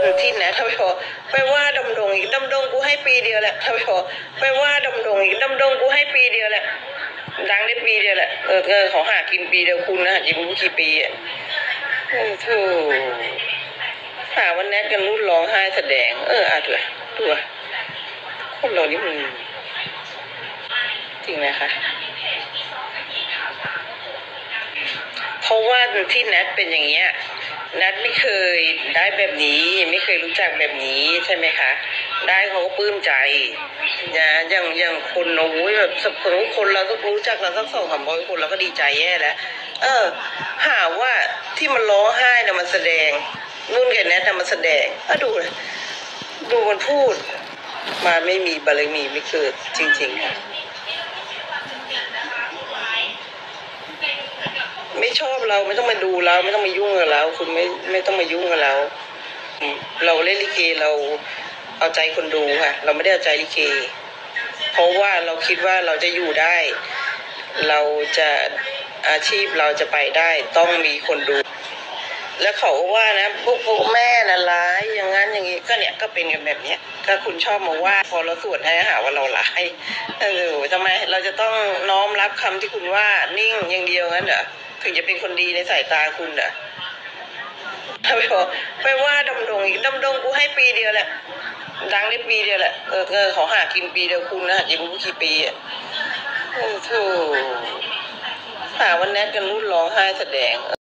ที่นะท่านผู้ชมไปว่าดำดงอีกดำดงกูให้ปีเดียวแหละท่านผู้ชมไปว่าดำดงอีกดำดงกูให้ปีเดียวแหละดังได้ปีเดียวแหละเขาหากินปีเดียวคุณนะจิบุกี่ปีอ่ะโธ่หาวันแนทกันรุ่นร้องไห้แสดงตัวคนเรานี่มันจริงไหมคะเพราะว่าที่แนทเป็นอย่างเงี้ยแนทไม่เคยได้แบบนี้ไม่เคยรู้จักแบบนี้ใช่ไหมคะได้เขาก็ปลื้มใจนะอย่างคนโอ้ยแบบสมมติคนเราต้องรู้จักเราสัก200-300 คนเราก็ดีใจแย่แล้วหาว่าที่มันร้องไห้นะมันแสดงนุ่นกับแนทนะมันแสดงดูมันพูดมาไม่มีบารมีไม่เกิดจริงๆค่ะไม่ชอบเราไม่ต้องมาดูเราไม่ต้องมายุ่งกับเราคุณไม่ต้องมายุ่งกับเราเล่นลิเกเราเอาใจคนดูค่ะเราไม่ได้เอาใจลิเกเพราะว่าเราคิดว่าเราจะอยู่ได้เราจะอาชีพเราจะไปได้ต้องมีคนดูแล้วเขาว่านะพวกแม่น่ะร้ายอย่างนั้นอย่างนี้ก็เนี่ยก็เป็นกันแบบเนี้ยก็คุณชอบมาว่าพอเราสวนให้หาว่าเราร้ายทำไมเราจะต้องน้อมรับคำที่คุณว่านิ่งอย่างเดียวงั้นเหรอถึงจะเป็นคนดีในสายตาคุณเหรอถ้าไปว่าดำดงอีกดำดงกูให้ปีเดียวแหละดังได้ปีเดียวแหละเขาหากินปีเดียวคุณนะจิบุกี่ปีอ่ะโธ่หาวันแนทกันรุ่นร้องไห้แสดง